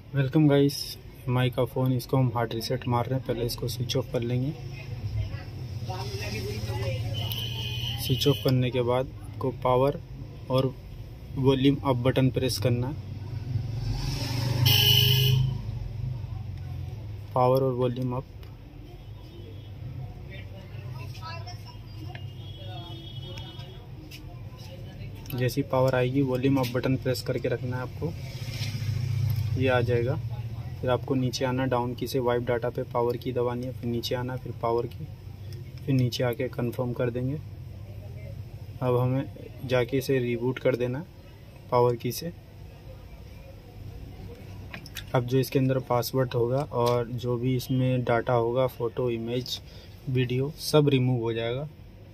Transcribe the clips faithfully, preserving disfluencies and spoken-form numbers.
Welcome guys. M आई का phone, इसको हम हार्ड रीसेट मार रहे हैं। पहले इसको स्विच ऑफ कर लेंगे। स्विच ऑफ करने के बाद आपको पावर और वॉल्यूम अप बटन प्रेस करना है। पावर और वॉल्यूम अप। जैसी पावर आएगी वॉल्यूम अप बटन प्रेस करके रखना है आपको, ये आ जाएगा। फिर आपको नीचे आना, डाउन की से वाइप डाटा पे पावर की दबानी है, फिर नीचे आना, फिर पावर की, फिर नीचे आके कंफर्म कर देंगे। अब हमें जाके इसे रीबूट कर देना पावर की से। अब जो इसके अंदर पासवर्ड होगा और जो भी इसमें डाटा होगा, फ़ोटो, इमेज, वीडियो, सब रिमूव हो जाएगा।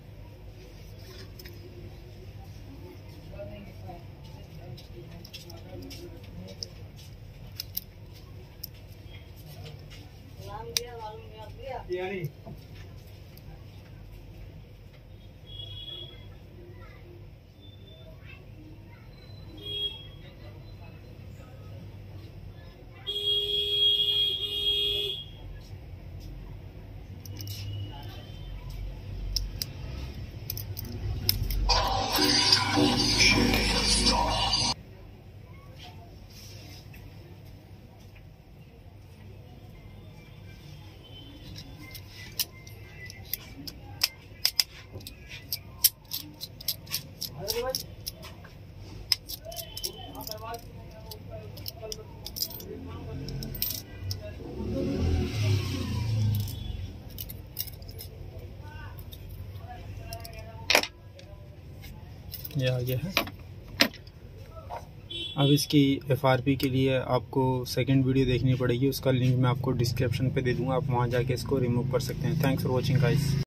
ये आ गया है। अब इसकी एफ आर पी के लिए आपको सेकंड वीडियो देखनी पड़ेगी, उसका लिंक मैं आपको डिस्क्रिप्शन पे दे दूंगा। आप वहां जाके इसको रिमूव कर सकते हैं। Thanks for watching guys.